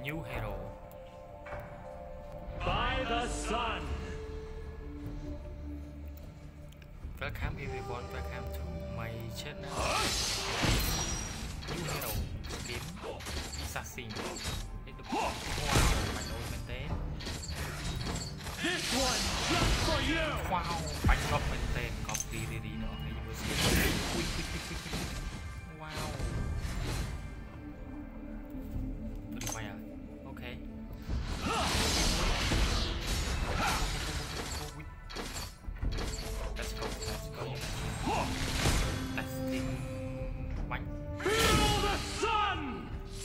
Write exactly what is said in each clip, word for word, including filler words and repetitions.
New hero. By the sun. Welcome everyone. Welcome to my channel. New hero skin assassin. Wow, my old maintain. This one just for you. Wow, bánh ngọc maintain copy đi đi nữa. Quick, quick, quick, quick, quick. Wow. Tôi đi quay à? Okay. Let's go, let's go. Testing bánh. Feel the sun.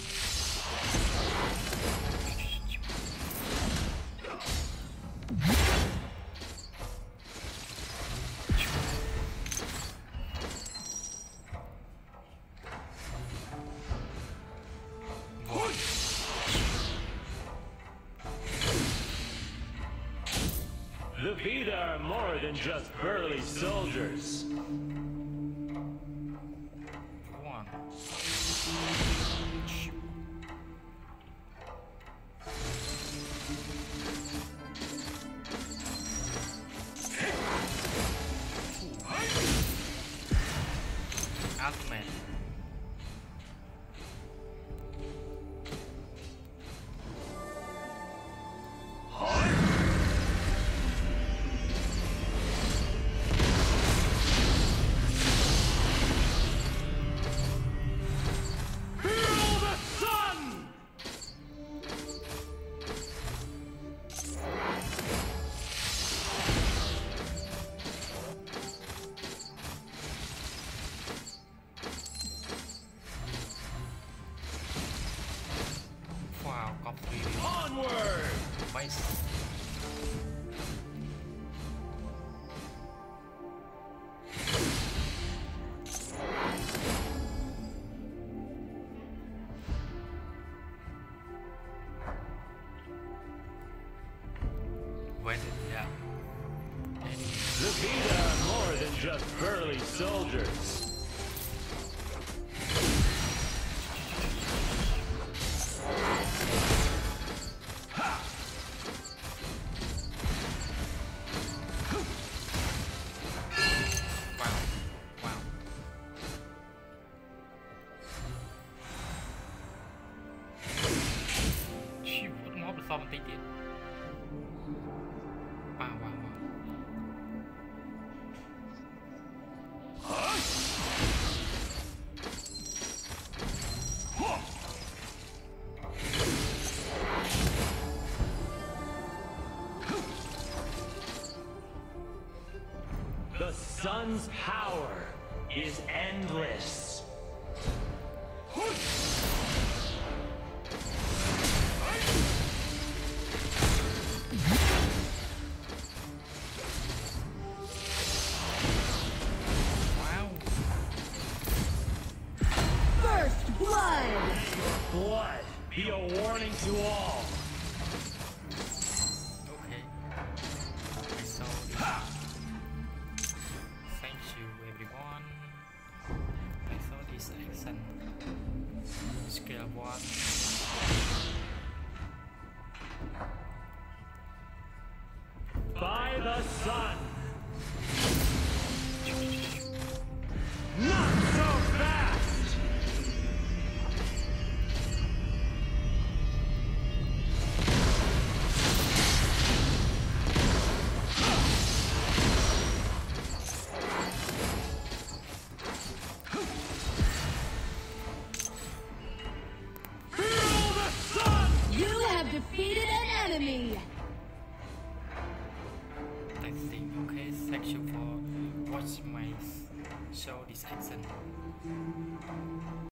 The Vita are more than just burly soldiers. One. Ultimate. Wow, completely. Onward! Nice. When it yeah. The Vita are more than just burly soldiers. Wow, wow. Chịu vẫn ngó được sau một tí tiền. Wow, wow, wow. The sun's power is endless. Wow. First blood! Blood be a warning to all. Okay. I saw this. Thank you everyone. I saw this action. Scale one. By the sun. Not so fast. Feel the sun. You have defeated an enemy! I think okay. Thank you for watching my show this action.